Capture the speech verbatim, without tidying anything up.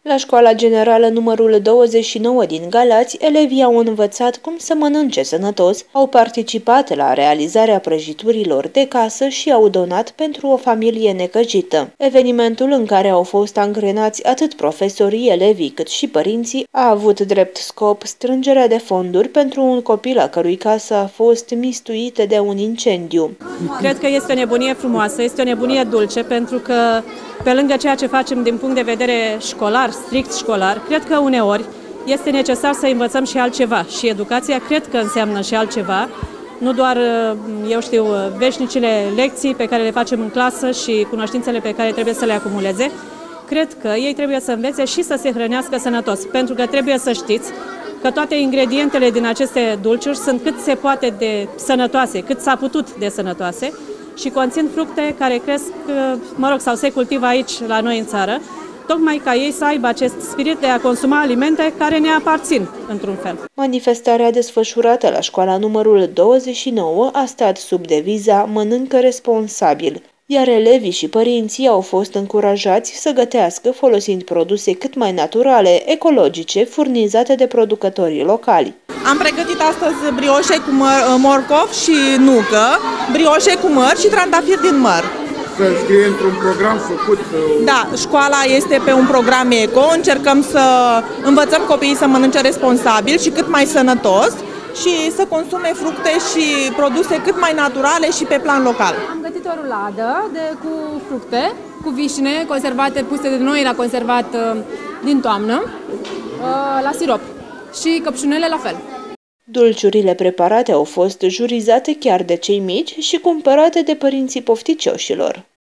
La școala generală numărul douăzeci și nouă din Galați, elevii au învățat cum să mănânce sănătos, au participat la realizarea prăjiturilor de casă și au donat pentru o familie necăjită. Evenimentul, în care au fost angrenați atât profesorii, elevii cât și părinții, a avut drept scop strângerea de fonduri pentru un copil a cărui casă a fost mistuită de un incendiu. Cred că este o nebunie frumoasă, este o nebunie dulce, pentru că pe lângă ceea ce facem din punct de vedere școlar, strict școlar, cred că uneori este necesar să învățăm și altceva. Și educația cred că înseamnă și altceva, nu doar, eu știu, veșnicile lecții pe care le facem în clasă și cunoștințele pe care trebuie să le acumuleze. Cred că ei trebuie să învețe și să se hrănească sănătos, pentru că trebuie să știți că toate ingredientele din aceste dulciuri sunt cât se poate de sănătoase, cât s-a putut de sănătoase, și conțin fructe care cresc, mă rog, sau se cultivă aici la noi în țară, tocmai ca ei să aibă acest spirit de a consuma alimente care ne aparțin, într-un fel. Manifestarea desfășurată la școala numărul douăzeci și nouă a stat sub deviza Mănâncă responsabil, iar elevii și părinții au fost încurajați să gătească folosind produse cât mai naturale, ecologice, furnizate de producătorii locali. Am pregătit astăzi brioșe cu măr, morcov și nucă, brioșe cu măr și trandafiri din măr. Să scrie într-un program făcut... Da, școala este pe un program eco, încercăm să învățăm copiii să mănânce responsabil și cât mai sănătos și să consume fructe și produse cât mai naturale și pe plan local. Am gătit o ruladă de, cu fructe, cu vișine conservate, puse de noi la conservat din toamnă, la sirop, și căpșunele la fel. Dulciurile preparate au fost jurizate chiar de cei mici și cumpărate de părinții pofticioșilor.